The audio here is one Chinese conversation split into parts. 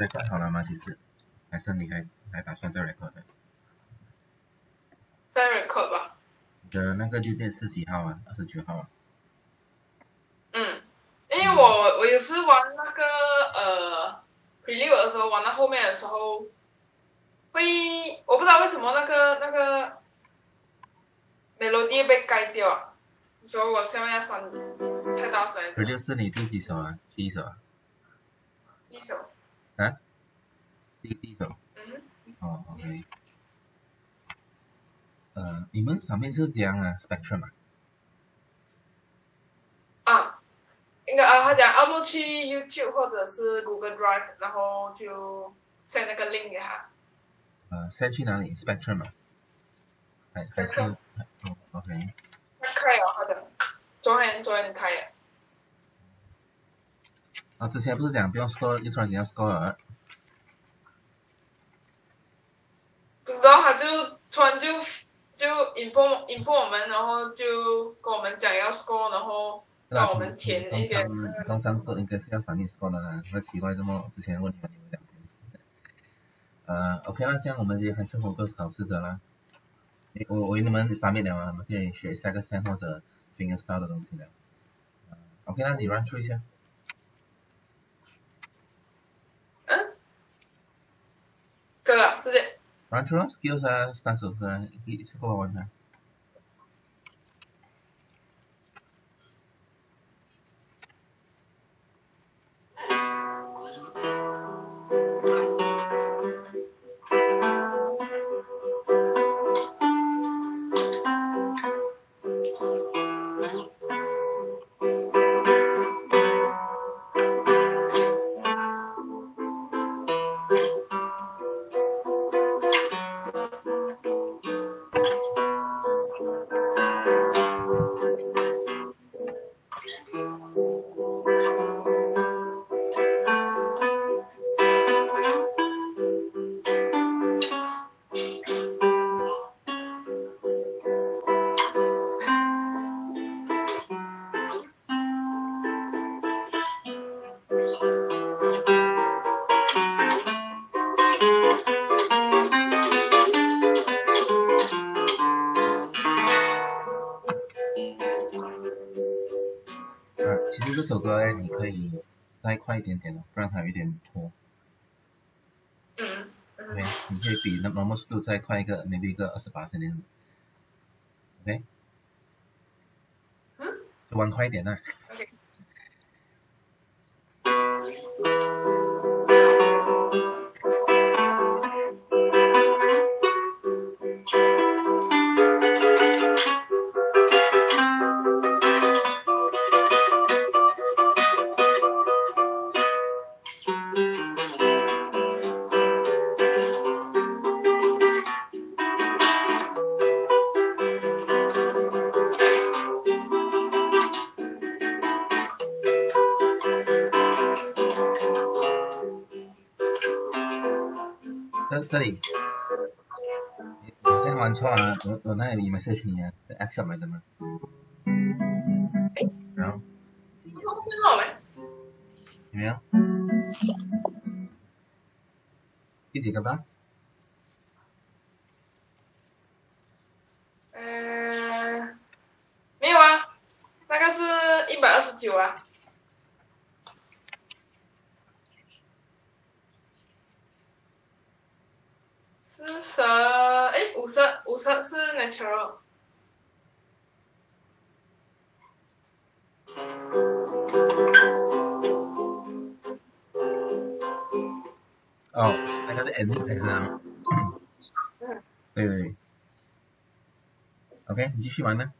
record 好了吗？其实，还是你还打算再 record 的？ 再 record 吧。 你的那个绿电是几号啊？29号啊？ 因为我有时玩那个preview 的时候，玩到后面的时候，我不知道为什么那个 melody 被盖掉啊，所以我下面要删太大声。 preview 是你第几首啊？第一首啊？ 第一首。 啊？第一首。哦 OK。 你们上面是这样啊 ？Spectrum 应该他讲 upload 去 YouTube 或者是 Google Drive， 然后就 send 那个 link 给他。 send 去哪里 ？Spectrum 啊？还是？OK。 他开了他的，昨天开了。 之前不是讲不用 score， 又突然间要 score 了。 然后他就突然就 inform 我们，然后就跟我们讲要 score， 然后让我们填一些。 通常这应该是要3点 score 的啦，很奇怪，这么之前问你们2天。OK 啦，这样我们就还是focus考试的啦。我你们3了嘛，我们可以学下个 stand 或者 fingerstyle 的东西了。OK 啦，你 run through 一下。 对了，直接。 run through skills 啊，3首歌啊，一次过完它。其实这首歌呢，你可以再快一点点哦，不然它有一点拖。OK， 你可以比那 normal 速度再快maybe 一个28那样。OK。就玩快一点啦。这里，我先玩错啊！我那里有 message 你啊，是 F 上来的吗？然后。有没有？第几个吧？ 没有啊，那个是129啊。50是 natural。 那个是 ending 才是啊。对。OK， 你继续玩呢。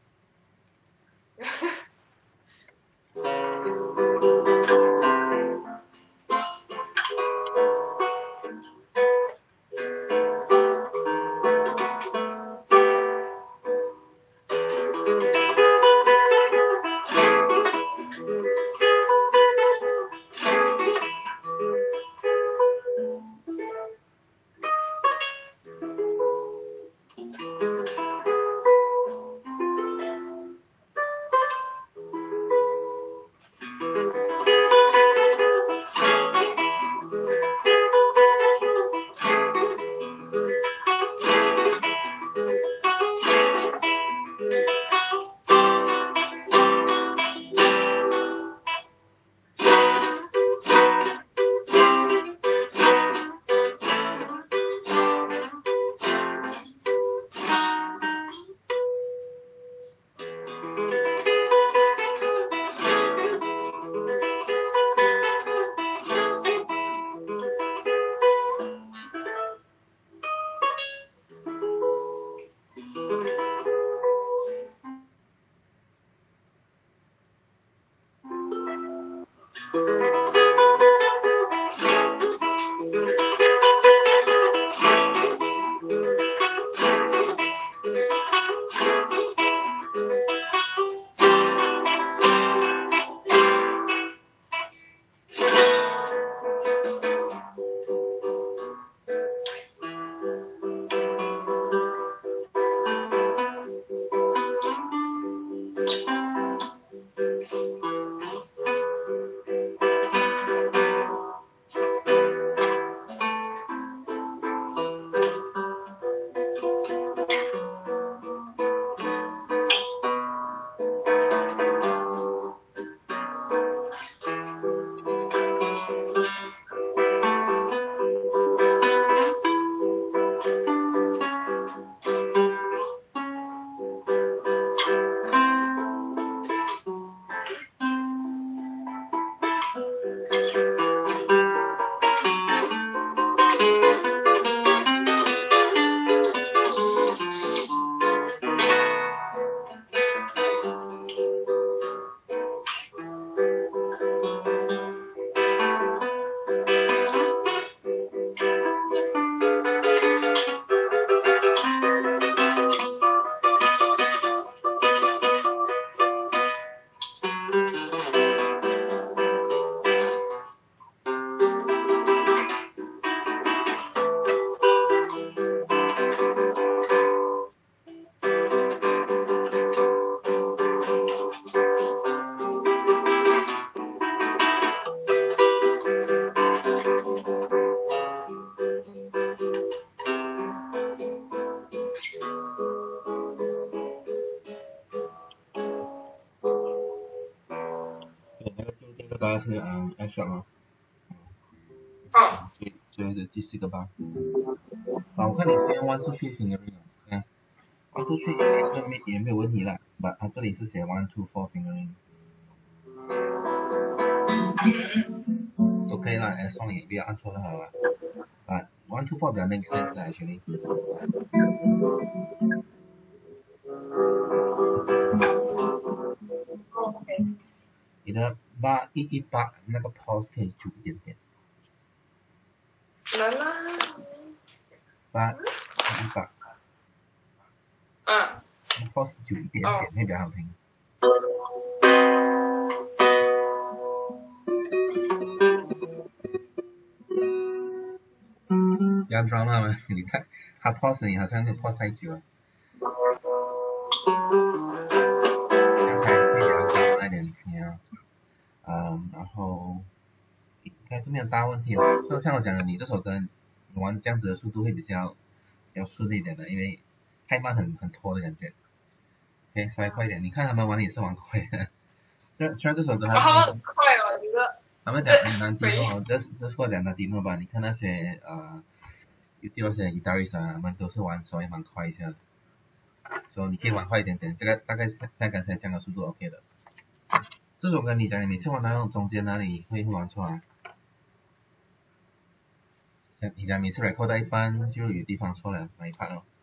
对，那个就这个八是action 哦。 哦。 最后是第4个八。我看你先 1 2 3 fingering 1 2 3应该是也没有问题啦，它这里是写1 2 4 fingering。OK 啦，as long 也不要按错就好了。1 2 4比较 make sense actually。你的8 1 8那个 pause 可以久一点点。 能啊。 8 1 8。pause 久一点点会比较好听。不要 drama 吗？你看他 pause 你好像就 pause 太久了。刚才会比较 drama 一点，然后应该就没有大问题了。就像我讲的，你这首歌你玩这样子的速度会比较顺利一点的，因为太慢很拖的感觉。可以稍微快一点，你看他们玩也是玩快的。虽然这首歌他们很快哦，这个。 他们讲难听哦，这是我讲难听吧？你看那些有些 guitarist 他们都是玩稍微蛮快一下的，所以你可以玩快一点点，这个大概像刚才这样的速度 OK 的。这首歌你讲你每次玩到中间哪里会玩错啊？你讲每次 record 到一半就有地方错了，哪一 part 哦？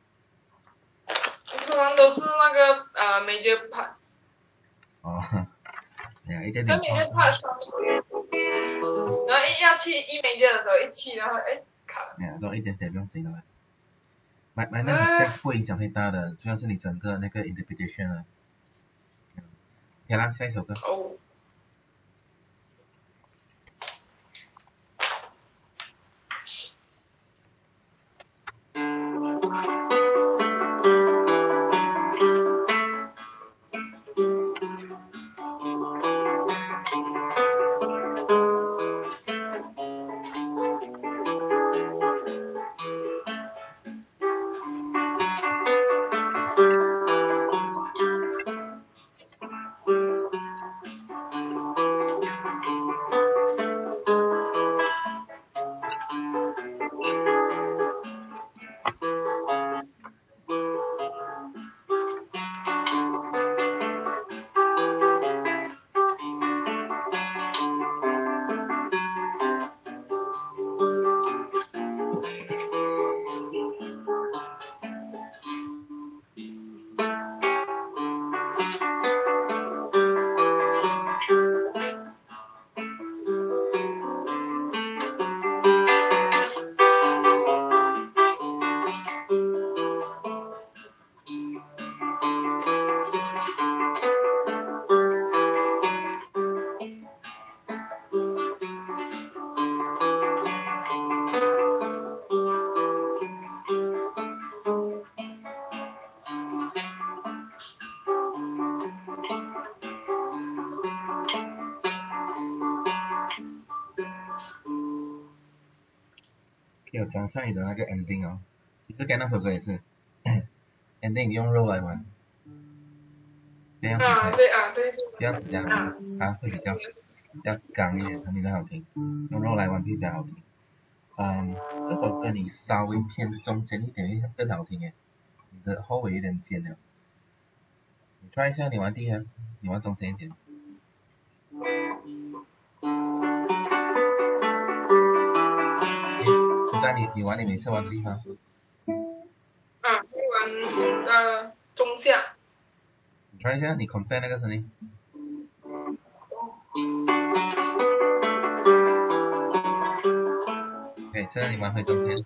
通常都是那个major part。 哦，哎呀，一点点错。 major part 上面，然后要去major 的时候一去，然后卡了。 哎呀，这种一点点不用紧的。买那个 steps 不会影响太大的，主要是你整个那个 interpretation 了。OK 啦，下一首歌。 有讲上你的那个 ending 哦，其实跟那首歌也是ending 用肉来玩，这样子才对啊，对， 这样子这样它会比较刚一点，比较好听，用肉来玩会比较好听。这首歌你稍微偏中间一点会更好听耶，你的后尾有点尖了。你 try 一下，你玩第一，你玩中间一点。就在你玩你每次玩的地方。 会玩中下。 你 try 一下，你 compare 那个声音。OK， 现在你玩回中间。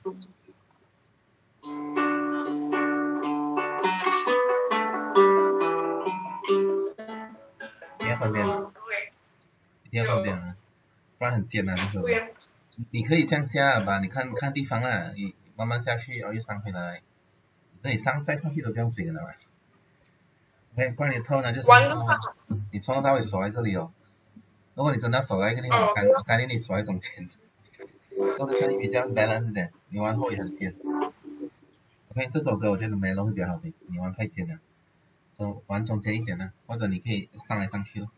你要分辨了，一定要分辨了，不然很尖啊，这首歌。你可以向下吧，你看地方啦，你慢慢下去，然后又上回来。这里再上去都不用紧了嘛。OK， 不然你的头呢就你从头到尾锁在这里哦。如果你真的要锁在一个地方，我干脆你锁在中间，这样子声音比较 balance 一点，你玩后也很尖。OK， 这首歌我觉得 mellow 会比较好听，你玩太尖了，就玩中间一点呢，或者你可以上来上去咯。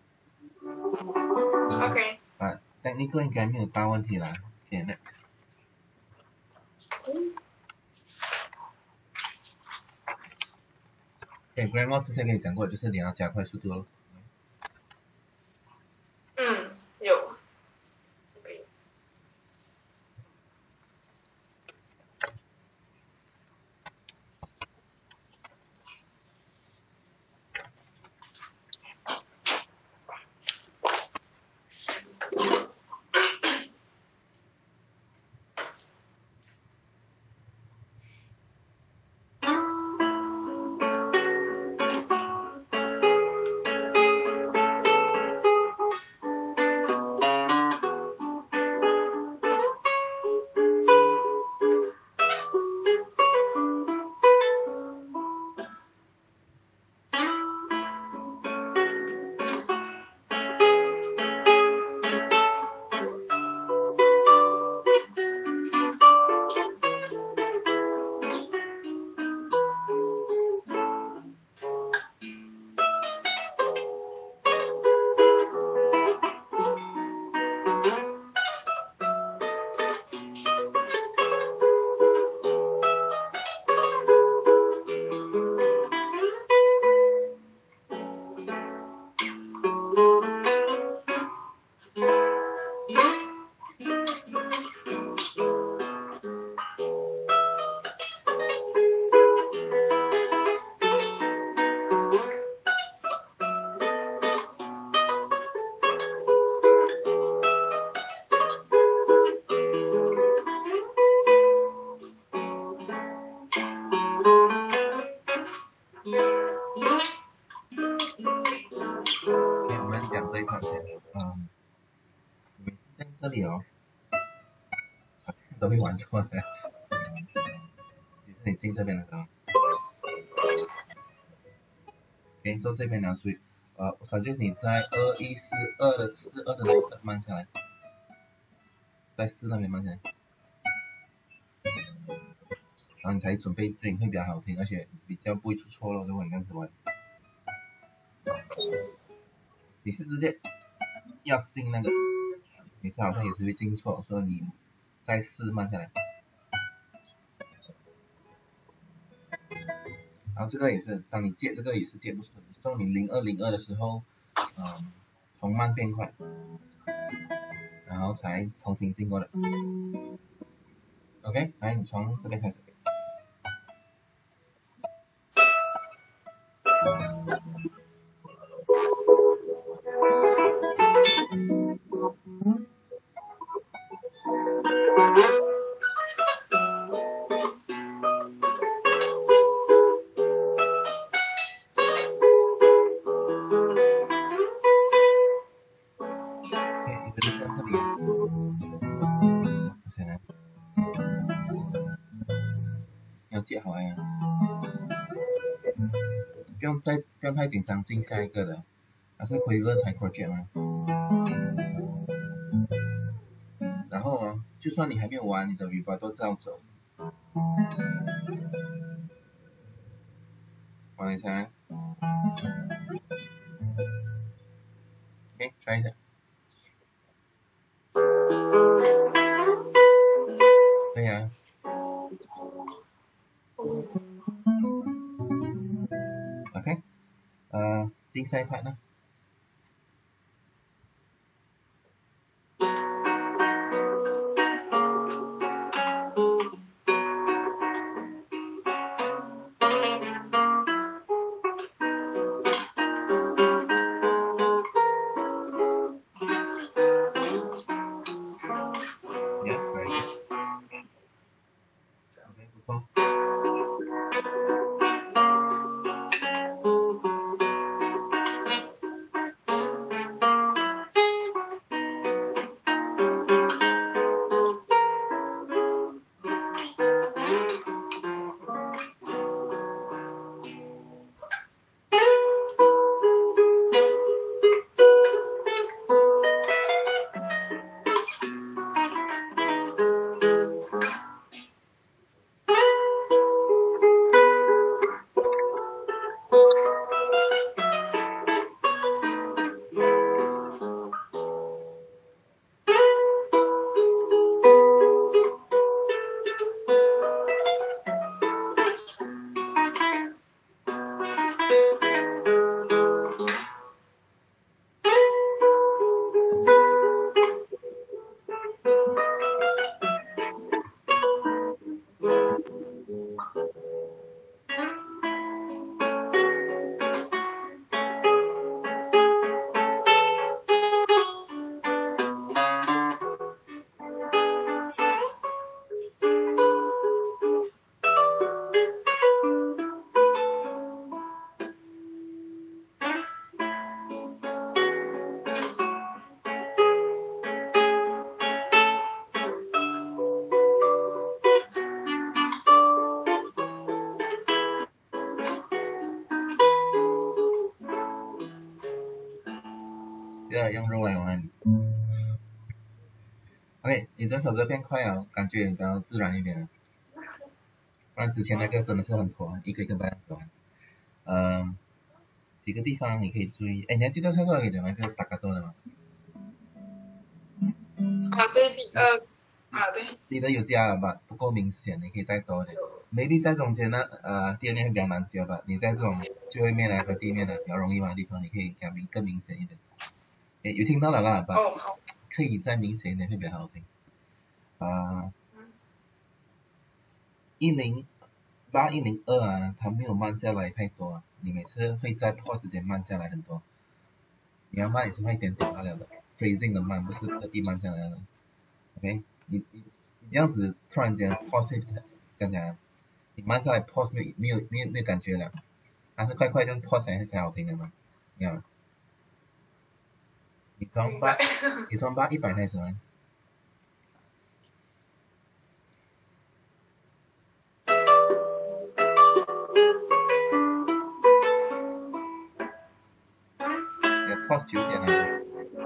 OK。 technical 应该没有大问题啦。OK， next。对 ，Grandma 之前跟你讲过，就是你要加快速度咯。 有。 我们讲这一块先，每次在这里哦，好像都会玩错的，你进这边的时候，跟你说这边呢属于我suggest你在2142的那一刻慢下来，在4那边慢下来，然后你才准备进会比较好听，而且比较不会出错咯，如果你这样子玩。你是直接要进那个，你是好像也是会进错，所以你再4慢下来。然后这个也是，当你接这个也是接不顺，当你0202的时候，从慢变快，然后才重新进过来。OK， 来，你从这边开始。要接好呀，不用太紧张，进下一个的，还是回热才 project 嘛。然后就算你还没有完，你的 vibrato 照走。玩一下。OK， try 一下。对呀。OK， 竞赛 part 呢？Yes, very good. OK， 不错。用肉来玩。OK， 你这首歌变快了，感觉比较自然一点了。不然之前那个真的是很拖，一个一个这样子玩。几个地方你可以注意。哎，你还记得上次我给你讲那个 staccato 的吗？ 对，对。 你的有加了吧，不够明显，你可以再多一点。maybe 在中间呢，第二面会比较难加吧。你在这种最后面和第一面的比较容易玩的地方，你可以加更明显一点。哎，有听到了吧？可以再明显一点会比较好听。108、102啊，它没有慢下来太多，你每次会在 pause 时间慢下来很多。你要慢也是慢一点点罢了的 ，phrasing 的慢不是特地慢下来的。OK， 你这样子突然间 pause 这样讲，你慢下来 pause 没有感觉了，但是快快跟 pause 才好听的嘛，你看。你从800开始玩。pause 久一点了。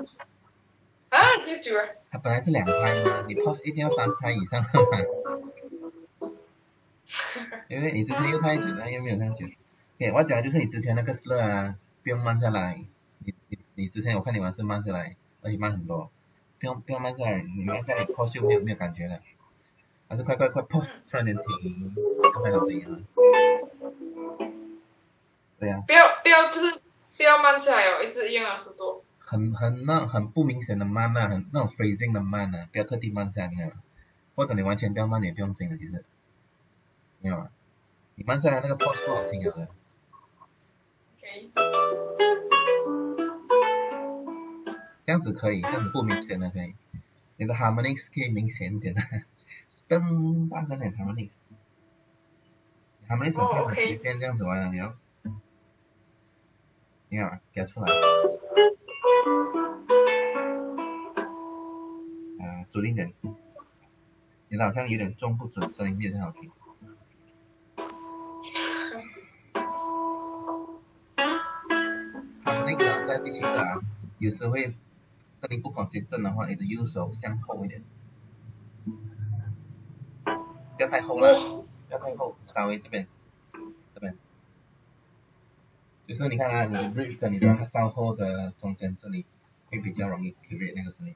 多久啊？ 它本来是2拍嘛，你 pause 一定要3拍以上的嘛。因为你之前又太久了，又没有太久。OK， 我讲的就是你之前那个 slur 啊，不用慢下来。你之前我看你玩是慢下来，而且慢很多。不用慢下来，你慢下来 pause 就没有感觉了。还是快 pause， 突然间停，刚才好听啊。对呀。 不要慢下来哦，一直一样的速度。 很不明显的慢啊，那种 phrasing 的慢啊，不要特地慢下来，你看。或者你完全不要慢也不用紧了，其实。没有啊，你慢下来那个 pause 不好听了的。 OK。 这样子可以，这样子不明显的可以。你的 harmonics 可以明显一点的，更大声点 harmonics。harmonics 好像很随便这样子玩啊，你看，给它出来。准一点。你的好像有点重不准，声音变得好听。harmonics 在第7个有时会声音不 consistent 的话，你的右手向后一点。 不要太厚啦，不要太厚，稍微这边，就是你看啊，你的 bridge 跟你的稍后的中间这里会比较容易 create 那个声音。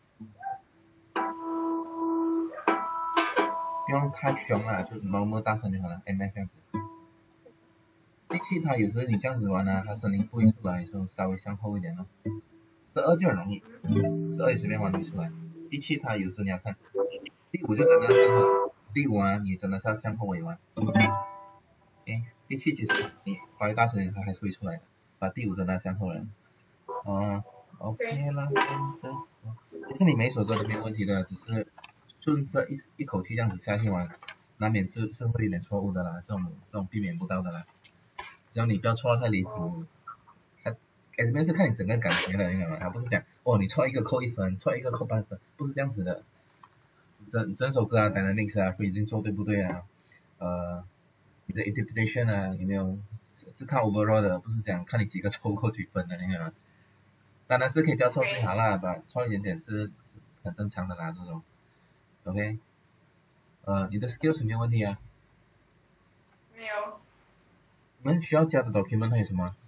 不用太凶啦，就normal大声就好了 ，MF 这样子。第七它有时你这样子玩啊，它声音不会出来，就稍微向后一点咯。12就很容易，12也随便玩得出来。第七它有时你要看，第5就真的要向后，第5啊你真的是要向后尾玩。第七其实你发越大声它还是会出来的，把第5真的要向后了。OK 啦，其实你每一首歌都没有问题的，只是顺着一口气这样子下去玩，难免是会有点错误的啦，这种避免不到的啦。只要你不要错太离谱，这边是看你整个感觉的，明白吗？而不是讲你错一个扣1分，错一个扣8分，不是这样子的。整首歌啊 ，dynamics 啊 ，phrasing 做对不对啊？你的 interpretation 啊，有没有是看 overall 的，不是讲看你几个错扣几分的，明白吗？当然是可以不要错最好啦，把错一点点是很正常的啦，这种。OK， 你的 skills 没有问题啊？ 没有。 我们需要加的 document 还有什么？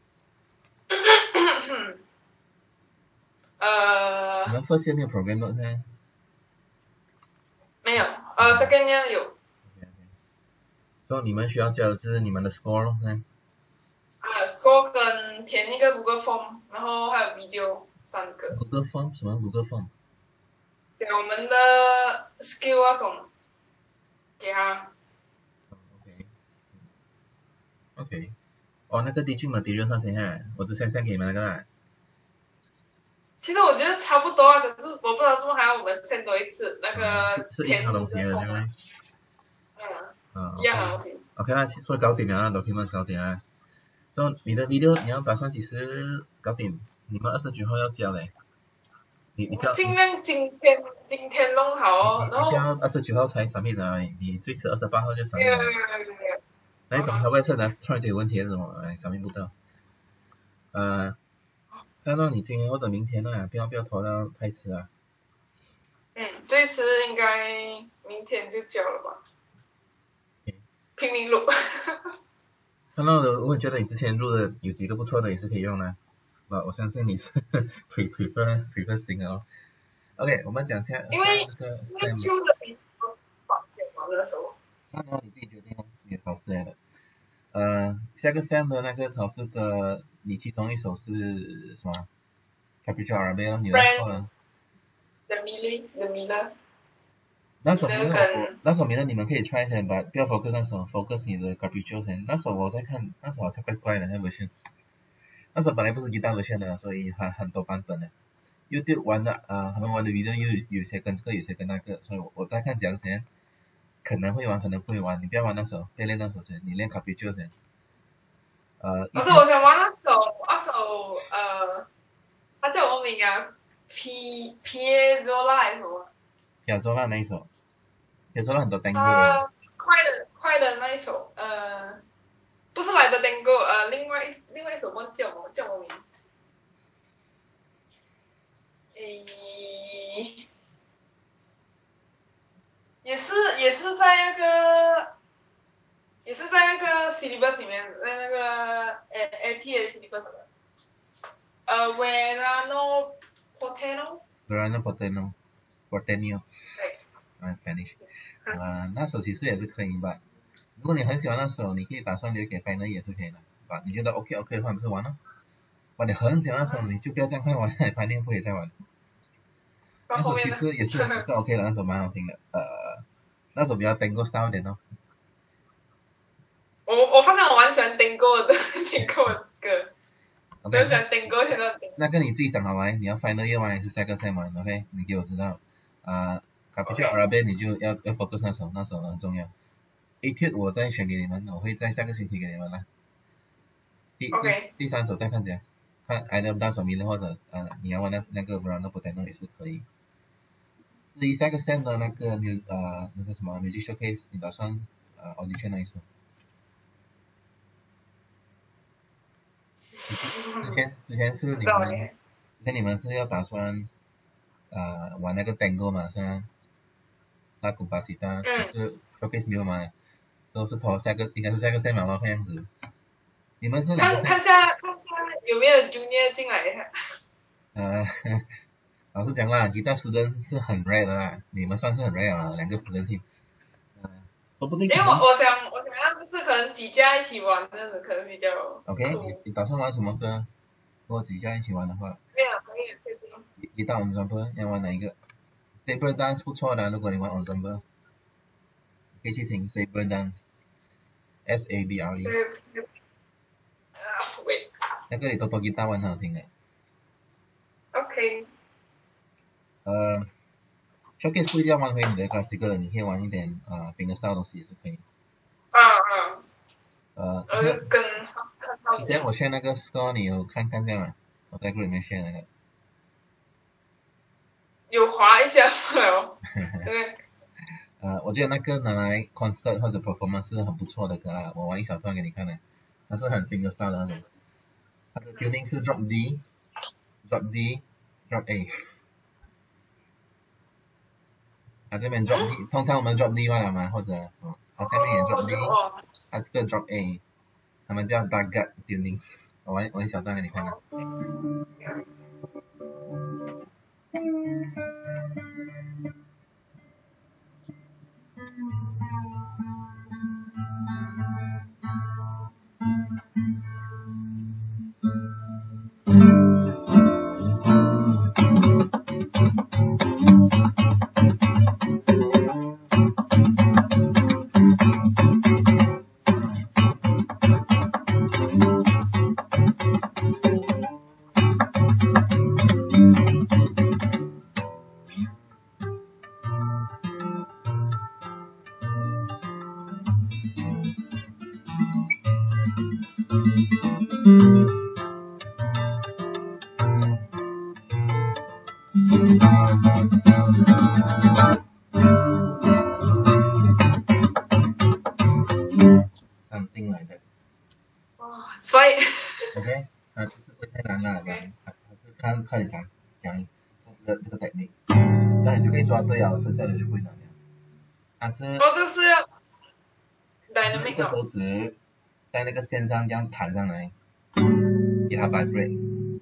你们 first year 没有 program note 呢？ 没有，second year 有。 所以你们需要加的是你们的 score 呢 ？score 跟填一个 Google Form， 然后还有 video 3个。 Google Form 什么 Google Form？ 给我们的 skill 那种，给他。 OK， 那个 teaching material 上先哈，我之前给你们那个啦。 其实我觉得差不多啊，可是我不知道怎么还要我们send多一次那个是一样的东西的，对不对？ 一样的东西。 OK 啦，所以搞定了 ，document 搞定了。所以你的 video 你要打算几时搞定？你们29号要交嘞。你不要。 尽量今天弄好哦，然后。 你不要29号才submit啊，你最迟28号就submit了。那你懂他website呢？突然间有问题是什么？submit不到。看到你今天或者明天啊，不要拖到太迟啊。 这次应该明天就交了吧。拼命录。 看到的，我觉得你之前录的有几个不错的，也是可以用的。我相信你是prefer 新的哦。OK， 我们讲下因为那个 SAM。旧的比较方便嘛，那时候。 那你自己决定哦，你的考试来的。下个 SAM 的那个考试的，你其中一首是什么 ？Capricorn Arabia， 你的错了。 The Miller。 那首名的你们可以 try 先，不要 focus 那首 ，focus 你的 Capricorn 先。那首我在看，那首好像怪怪的，那version。那首本来不是guitar version的，所以很多版本的。YouTube 玩的他们玩的 video 有些跟这个，有些跟那个，所以我在看讲先。可能会玩，可能不会玩，你不要玩那首，不要练那首先，你练 Capricorn 先。 可是我想玩那首它叫什么名啊？Piazzolla 还是什么 ？Piazzolla 那一首，Piazzolla 很多 tango。 快的那一首，不是来的 tango，另外一首忘记叫什么名？也是在那个 syllabus 里面，在那个APA syllabus 的。Verano Porteño。对。Spanish。那首其实也是可以吧。如果你很喜欢那首，你可以打算留给 final 也是可以的。你觉得 OK 的话，不是玩了。你很喜欢那首，你就不要这样快玩，final 会也在玩。那首其实也是 OK 的，那首蛮好听的。那首比较 tango style 一点哦。 我发现我蛮喜欢 tango 的歌。我喜欢 tango 现在。 那个你自己想好玩，你要 final year 玩还是下个 sem 玩 ？OK， 你给我知道。Capricorn Arabia 你就要 focus 那首很重要。Etude 我再选给你们，我会在下个星期给你们啦。第3首再看怎样，看 either 大手迷的或者你要玩那个 Verano Porteño 也是可以。至于下个 sem 的那个那个什么 music showcase， 你打算audition 哪一首？之前是你们是要打算玩那个 tango 嘛，是吗？ 古巴西达，可是 showcase 没有嘛，都是拖应该是下个线嘛，看样子。你们是两个看下有没有 junior 进来一下。 老实讲啦 ，guitar student 是很 rare 的啦，你们算是很 rare 了，两个 student team。说不定。 因为我想要就是可能几家一起玩，这样子可能比较。 OK， 你打算玩什么歌？如果几家一起玩的话。 没有确定。 一到 ensemble 要玩哪一个 ？Saber Dance 不错的，如果你玩 ensemble， 可以去听 Saber Dance。SABRE。 喂。 那个你多吉他玩很好听诶。 OK。 showcase 不一定要玩回你的 classical 的，你可以玩一点fingerstyle 的东西也是可以。之前我 share 那个 score 你有看这样吗？我在 group 里面 share 那个。 有滑一下哦。对。 我觉得那个拿来 concert 或者 performance 是很不错的歌啦，我玩一小段给你看呢，它是很 fingerstyle 的那种。它的 tuning 是 drop D，drop D，drop A。这边 drop D， 通常我们 drop D 罢了嘛，或者它下面也 drop D， 它这个 drop A， 他们叫 dark gut tuning。我玩一小段给你看看。something like that。 哇，所以 OK， 不是太难了，还是看你讲这个 technique， 这样你就可以抓对了，剩下的就不会难了。它是这是要 dynamic 一个手指在那个线上这样弹上来，给它 vibrate。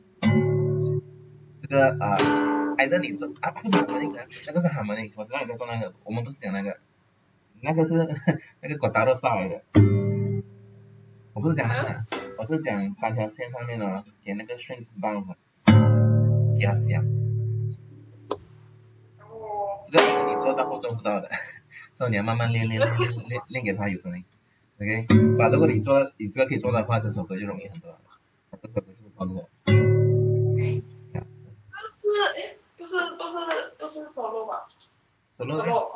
这个either 你做不是 harmonic， 那个是 harmonic， 我知道你在做那个，我们不是讲那个，那个是那个 Gotthard style 来的。我不是讲那个，我是讲3条线上面的，给那个 strings bounce， 给它响。这个你做到后做不到的，所以你要慢慢练给它有声音。OK， 如果你这个可以做到的话，这首歌就容易很多了。这首歌是帮助我。 不是 solo 吧 ？solo。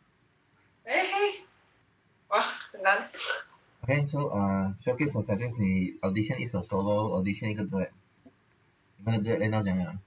哇，很难。 OK，so showcase 我 suggest 你 audition 一首 solo，audition 一个 duet。你们的 duet 练到怎样？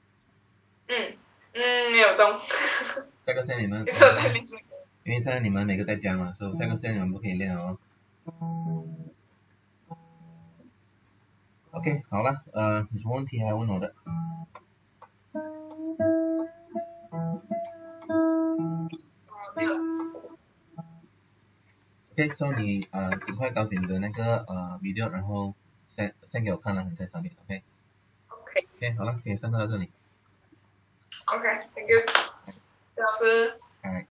没有动。 下个线你们，因为现在你们每个在家嘛，所以下个线你们不可以练哦。OK， 好了，有什么问题还问我的。OK， so 你尽快搞点的那个video， 然后 send 给我看了，你再上面 OK。OK， 好了，今天上课到这里。 OK，thank you， 老师。